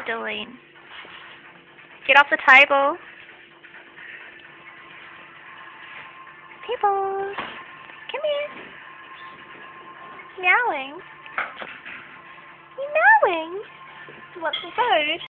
doing? Get off the table. People, come here. Meowing. You meowing? You want some food?